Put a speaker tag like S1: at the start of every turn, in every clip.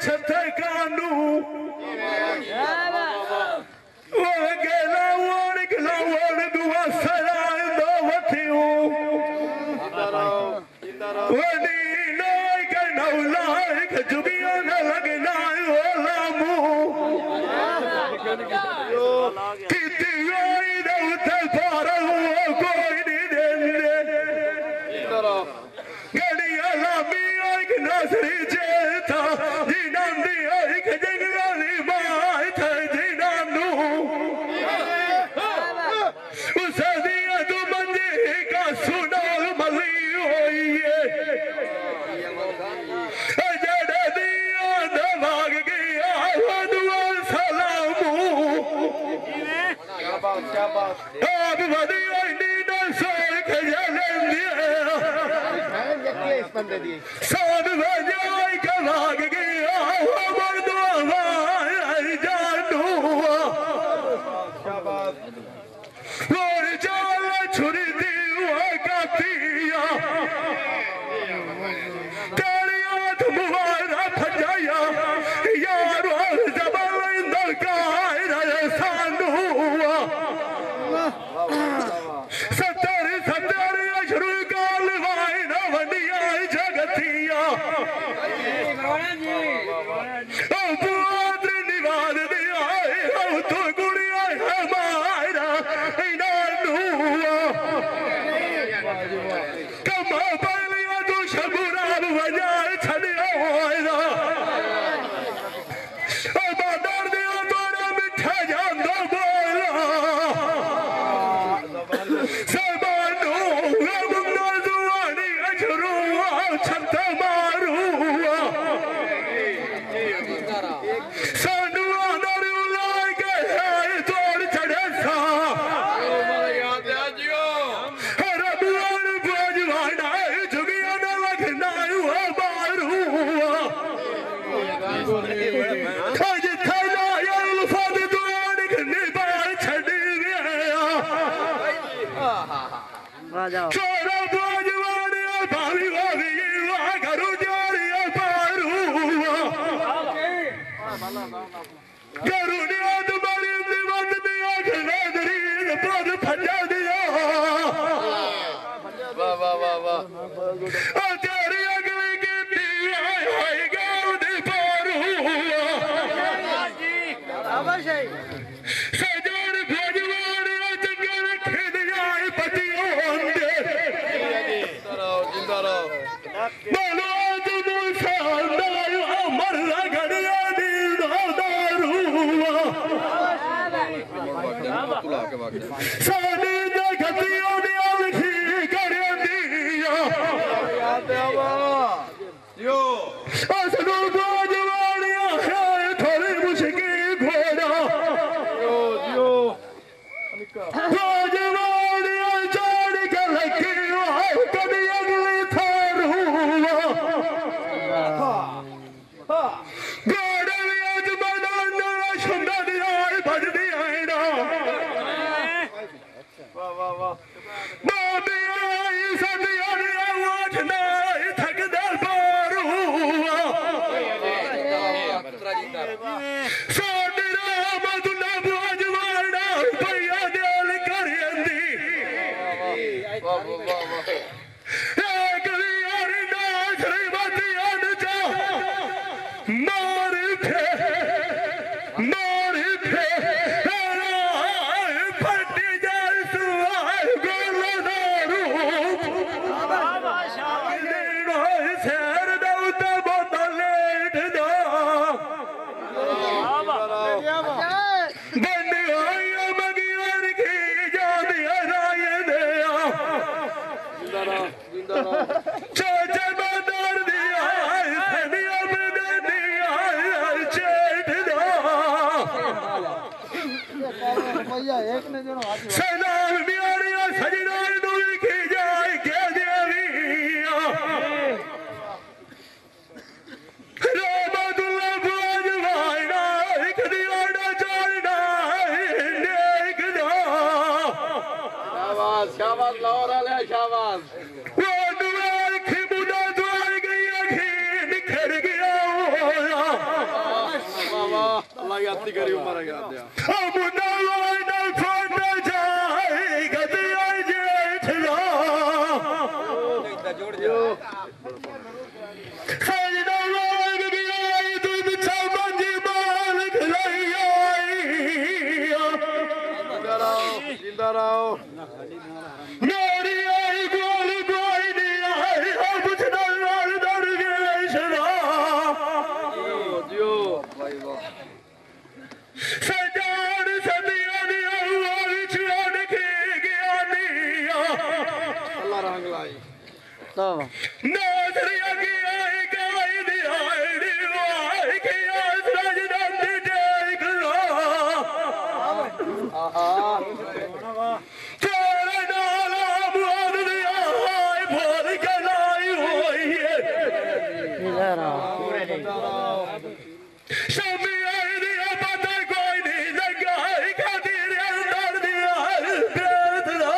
S1: छते कानू वो गेलावन दुआ सराय दो वथियो वनी नाय के नौलाय के जुबिया न लगना ओला मु किती आई दउते पारो कोई नहीं देंदे गड़िया लामी आई के नसरी जेता जिनंदी आई के जंगली माय थे जिनंदू उसे दिया तू मंजी का सुनाल मली होई है जड़े दिया दभाग गया वदुआ सलामू अब वदिया नीना सोई के जलेंदी साध बजाई के भाग गया वदुआ जानू और चाल छुरी दीवा कातिया तेरी आँख मुबारा फजाया यारो जबल इंदर का सानुआ सत्तर अशरू काल वाइना वनिया जगतिया पुत्र निवाद दिया तो गुड़िया हमारा कमा पलिया तू शबुरा बजाय छड़िया होएगा बादर दिया तोड़ा मिठा जान दो बोला सबानो रबना जुआनी अजरुआ छत मारुआ सानुआ दरुला के है तोड़ चढ़े सा रबुआन भोजवाना जुगिया न लगना हुआ मारुआ खज थला यल फद दुआन घने बाल छड़ गया छोरा भोजवान भाभी भाभी वा करू जारिया मारुआ करुणिया तुम्हारी दीवान दिया खनादरी पद फजा दिया वाह वाह वाह वाह तेरी अगली की दिया होई गाँव दे पारुआ सजोड़ भोजवान चंगे रखे दिया पतियों दे बोलो तुम सादायो अमर लगड़िया दिल दारुआ सानी जगतियों ने लिखी कर दिया असलू भोजवानिया है थोड़ी मुश्किल घोड़ा भोजवानिया चढ़ के लगी कभी अगली थारुआ घोड़े आज बनाना सुंदर दिया भज दिया बाबी आई सदिया वाठना थक दर पारुआ साडी राम तुला भोजवाना भैया दिल करियंदी एक यारी ना श्रीमतिया जा मार थे फटी जाए सुहाय गोलदारू शेर दौते बोतल लेट दो बंदिया मगियार की जान हराए दिया चाचा बादर दिया सदिया में दिया चेट दो सलाम बिहारिया सजना डूल की जाए के देविया रामदुल्ला भोजवाना एक दियाड़ा चढ़ना देख दो शाबाश लाहौर वाले शाबाश वो दुआर की बुदा द्वार गई निखर गया
S2: बेनती करी उमर याद दिया जोड़ दियो जिंदा रहो मेरी आई गोल कोई नहीं आई अब नाल दर गए शरा जियो भाई वाह सजान सदियां दी आवाज छोड़ के गया निया अल्लाह रंग लाई नजरिया की आई गाई दी आई दीवार की आसराज दंद देख लो आहा तेरे नाल मुआद दी आई भोल के लाई हुई है शामी आई दी पता कोई नहीं लगा के तेरे अंदर दी आई बेत लो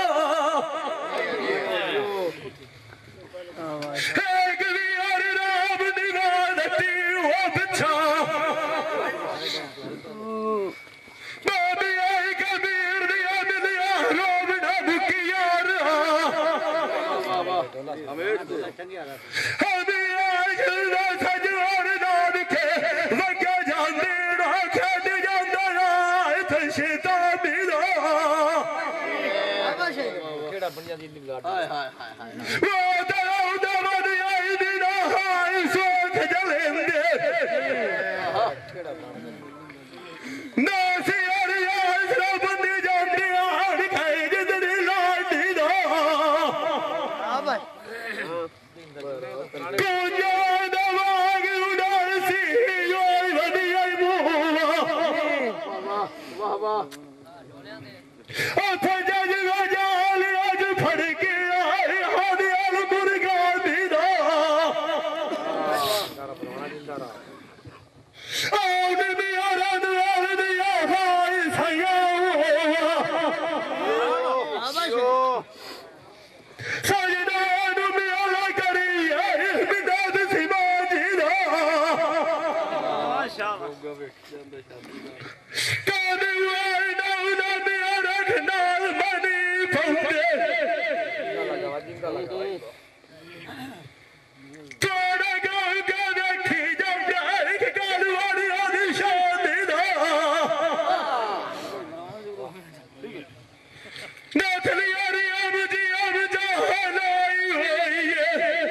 S2: एक भी और राम निगाह दी वो बिछा बाबी आई कबीर दिया मिलिया रोब ना भुकी यार अभी आज ना सजवार ना दिखे वग्या जाने ना खेड जांदा राय तशिता मिला केड़ा बढ़िया दी लाड हाय हाय हाय वो दराउ दमद आई दी ना हाय सोख जलेंदे ना से यार यार बंदे जाते आड़ खाए जितनी लाडी दा पूजा दवाग उड़ार सी योई वदी आई मुआ वाह वाह ओथे जज गजाल आज फड़ के आए हादियाल मुर्गा दी दा आउन मियारा दुआर दिया हाय सया सजना नु मियारा करी आए बिदाद सिमाजी दा माशाअल्लाह कादे वाई ना मियारा खनाल मनी फौंदे थोड़ा गाँव का देखी जब जाए कि कालवाड़ी आदि शादी दा नाथली यारी अब जी अब जहान आई हुई है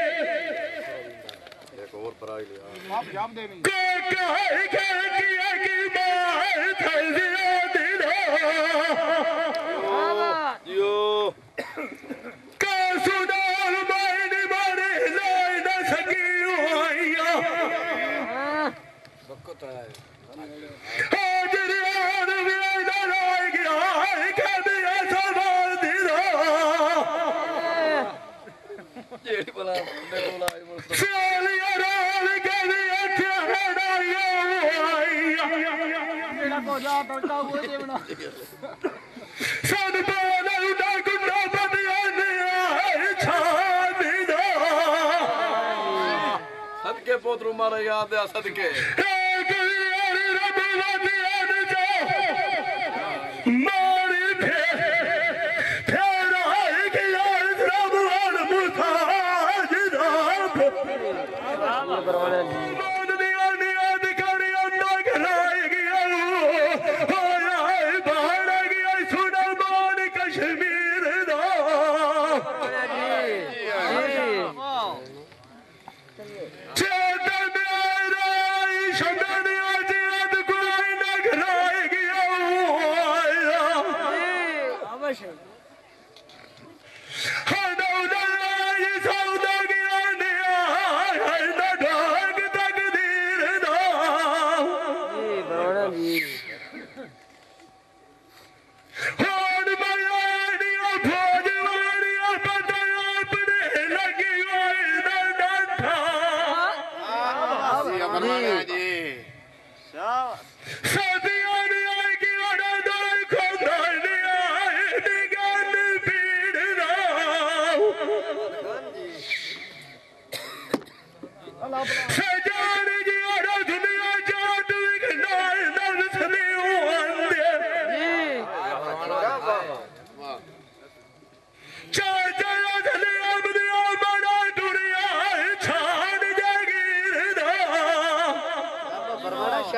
S2: एक और पराई लिया आप जाम दे नहीं को कहे किया कि मार थल दिया दिला जियो का सुनाल मायने मारे लाई ना सकी हुआ बक्को तो है हाजिर यार वेदा लाई गया के दिया सवाल दिला जेड़ी बोला बंदे बोला साली यार के दिया ठहरा यो मेरा को जा तड़का वो दे बना सन बोला उड़ा गुंडा बदिया ने आए छा दिला सदके पोतरू मारे याद है सदके एक यार रब वदिया ने जा मारी फेर आए कि यार रब और मुताज रब मान दिया नियाद करी अंडा खराए गया होया बाहर गया सुना मान कश्मीर दा चेतन मेरा शमन आज याद कोई न खराए गया होया अवश्य सौदा गया निया हर डाग तकदीर दा होड़ मयाड़िया फौजवाड़िया पता अपने लगी हुई डंठा सदियां ने आई कि अड़ा दाई खोदा ने आए निगान पीड़ दा सजान जी अड़ा दुनिया जात विघनाए नव सदी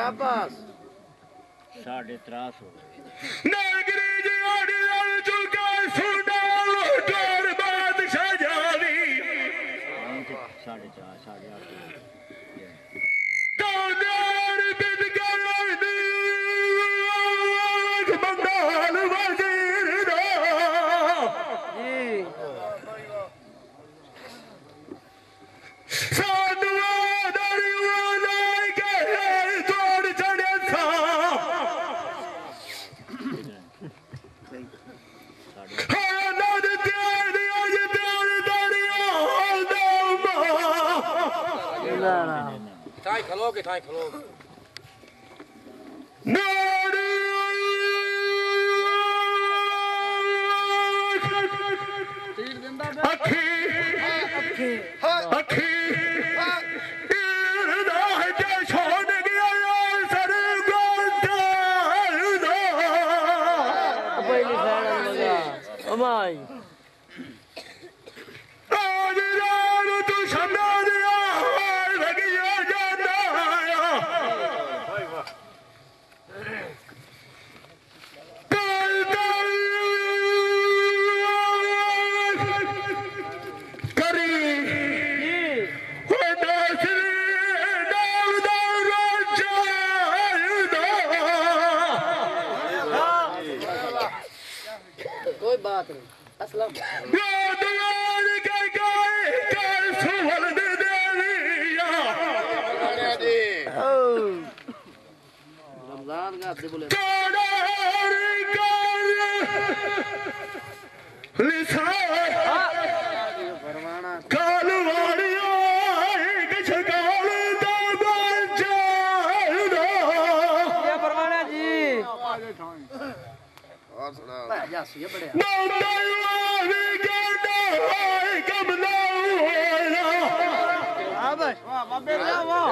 S2: शाबाश
S3: 3.5 हो गए
S1: नागरी जियाड़ी लड़ चुका सुना तोर बादशाह जावी
S3: 4.5 8.5
S1: दादार बिन करनी बंगाल वजीर दा
S2: जी
S1: साधुआ दरिया के तोड़ चढ़े था नद तेरी आज तेरी दरिया
S2: ठाई खलोगे
S1: नारी अखी अखी इरदा के छोड़ गया सर गोदा
S2: पहली साइड लगा अमाई
S1: आज रात तू शम्या दिया लगिया जाना
S2: कोई बात नहीं असलम रमजान का आपसे बोले फरमाना फरमाना जी और सुना जासी है बड़े वाह बाबे वाह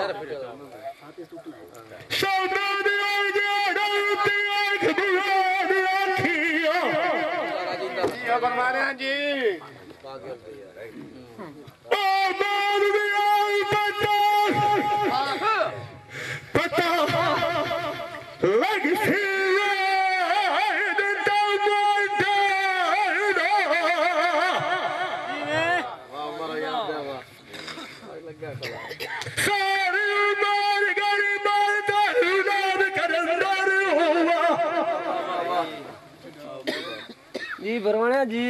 S2: फरमाना जी
S1: पता लग सारी मार गरी माता उदाद करंदर हुआ
S2: जी फरमाना जी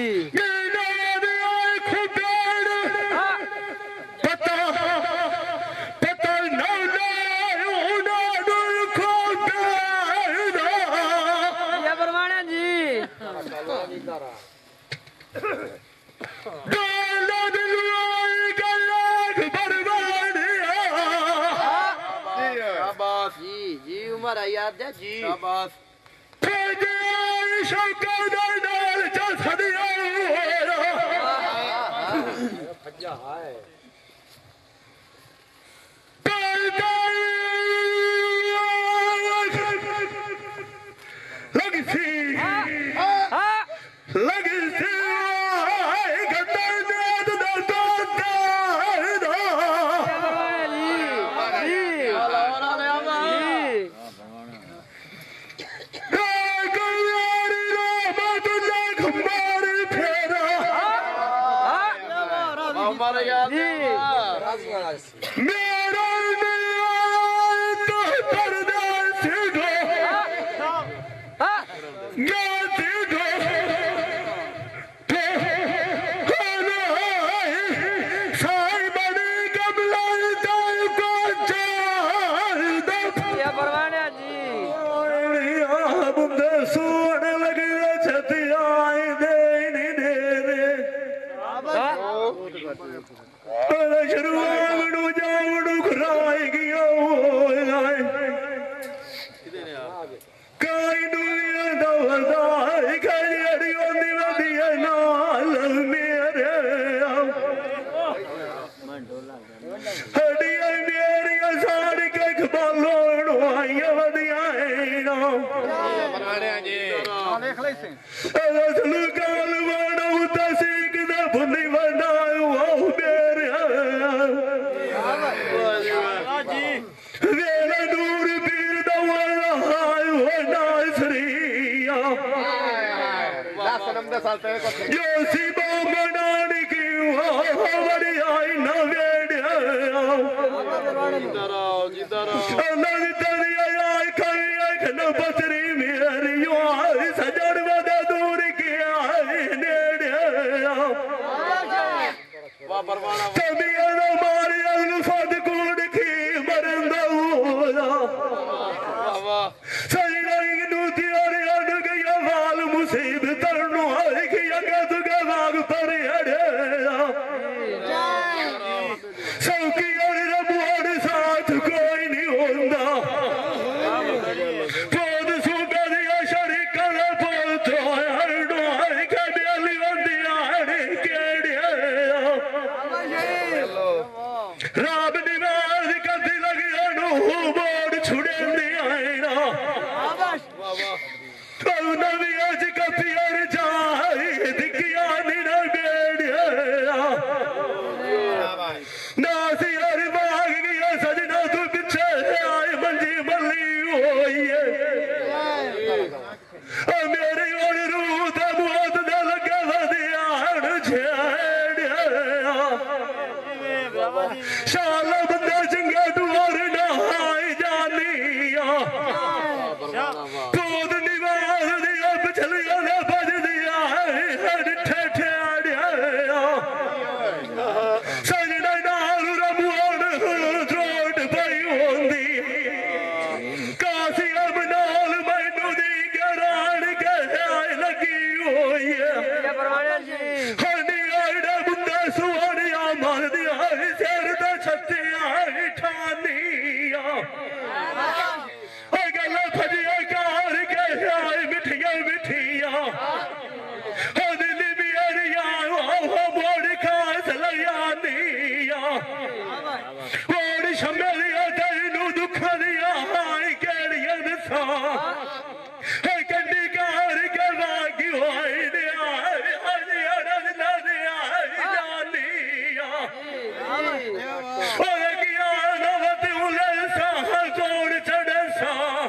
S1: पता पता
S2: ये फरमाना जी जी जी उमर याद है जी शाबाश
S1: मेरा तो परदेस सोने लगे छतियाई दे शुरू जावड़ू जोशी बामणान की वड़ी आई न वेड़िया अलग दरिया आई कभी एक न बसरी मेरी आई सजड़ वदा दूर की आई नेड़िया तभी अनो मारी अनु फद कूड़ की मरंदा हुआ सजना इनु तियारी अनु के वाल मुसीबत तरनु आई की अगे तुगे वाग पर अड़े सौकी और रबुआड़ साथ कोई नहीं होंदा पोद सुगा दिया शरीका ने पोद तो अड़ो आई के बेली वंदी आड़ी केड़िया राब निवाज कदी लगी अनु बोर्ड छुड़े आईना नवी अज कपियर जाई दिखिया नीन बेड़िया नासी हर भाग गया सजना तू पिछे आए मंजी मल्ली होई मेरी और रूत मुहत दे लगे वधिया छेड़िया शाल बंदे चंगे डोर नहाई जानिया पोद निवास दिया पिछलिया ने बज दिया हर ठेठिया सजना नाल रमुआन त्रोट पई होंदी कासी अब नाल मैनू दी गरान के लगी होई हनी आड़ा बुंदा सुआनिया मार दिया सिर दा छत्तिया ठानिया गल फजिया कार के आए मिठिया मिठिया दिल्ली बियरिया मोड़ खास लयानिया मोड़ शमेलिया तेनू दुख दिया हाय केड़िया दसा कंडी कार के वागी होई दिया हजी अड़द ला दिया जानिया किया नवत उले सा जोड़ चढ़े सा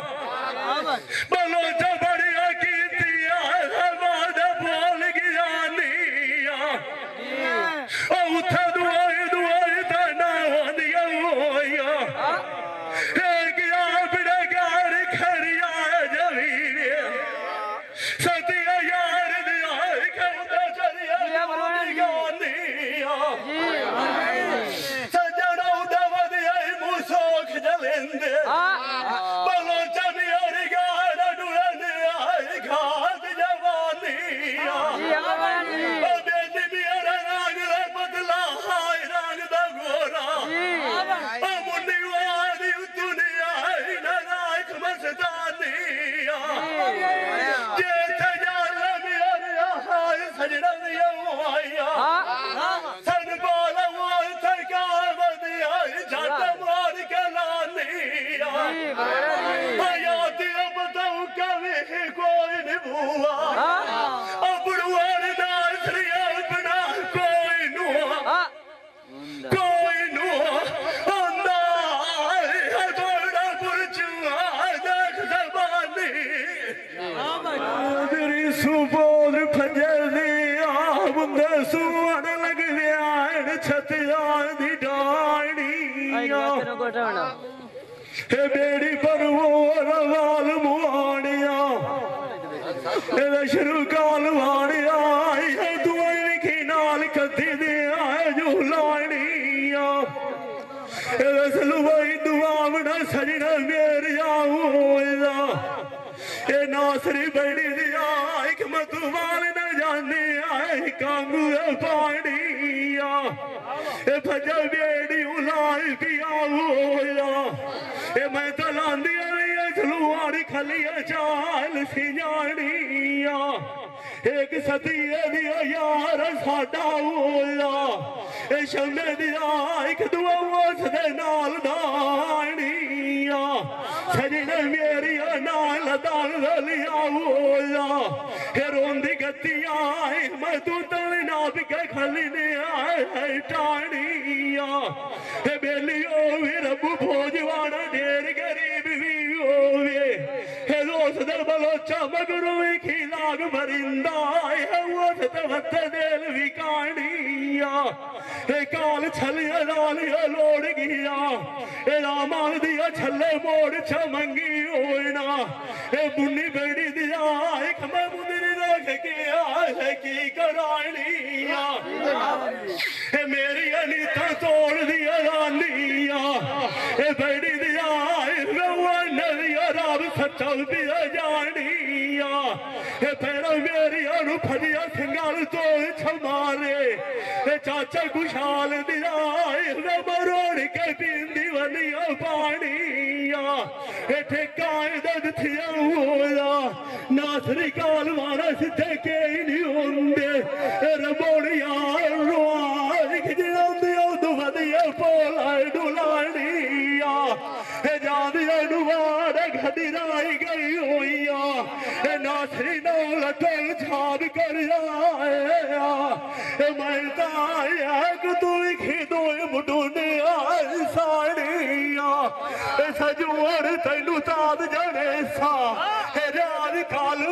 S1: बलोचा बढ़िया कीतिया बाद बोल गया निया उठा दुआई दुआई तना होंदिया होया गया बिड़ा गार खरिया जवीरे सतिया यार दिया खौदा चलिया बोल गया निया सजना उदवा दिया मुसोख जलेंदे बलोचा बिहारी गाड़ डुरने आई घाट जवानिया बेली बिहारा राग रे बदला हाय राग दा गोरा मुन्नी वाली दुनिया नायक मस्तानिया जे सजाल बिहारिया हाय सजना दिया आया सन बोला वो सरकार बदिया झट मार के लानिया बताऊ कभी कोई नहीं बुआ बुढ़वान नासरिया बना कोई नुआ कोई नुआ थोड़ा पुरचुआ देख जबानी तेरी सुबोध फजली बुंदे सुवन लग गया छतिया दी डाणी बेड़ी पर वो वाल मुआनिया शुरू काल वाणिया दुआई लिखी नाल कदी दिया जो लानिया सलुवाई दुआवना सजना मेरिया होया नासरी बड़ी दिया एक मतवाल न जाने आए कांगू पानिया भजा बेड़ी उलाई पिया होया मैं तो लांदिया सलुआड़ी खलिया चाल सी जानिया एक सतिया दिया यार साडा होया शमे दिया एक दुआ उस दे नाल दानिया सजने मेरिया नाल दाल लिया होया रोंदी गतिया मैं तू तल ना बिके खली ने आए टानिया बेलियो भी रबू भोजवाना ढेर गरीब भी होवे दोस्त दर बलोचा मगरू खिला नाग मरिंदा है वो सतवत देल विकानिया ए काल छलिया लालिया लोड़ गया ए रामाल दिया छल्ले मोड़ चमंगी होना ए बुन्नी बेड़ी दिया एक मैं मुंदरी रख के आए की करानिया ए मेरी अनीता तोड़ दिया लालिया ए बेड़ी दिया नदिया राम सच्चा दिया जानिया ए पैरा मेरी अनु फड़िया सिंगाल तो छमारे ए चाचा खुशाल दिया मरोड़ के पींदी वलिया पानिया ए ठेकाए दद थिया होया नासरी काल मारा सिद्धे के नहीं होंदे ए रमोड़िया रोआ खिजांदी उद वदिया पोला डुलानिया ए जादिया डुवाड़ घदिराई गई होइया ए नासरी नौल टोल छाप कर आया ए मैं ताया को तू खिदो मुडुने आई साड़िया ए सजूर तैनू ताद जने सा ए राज काल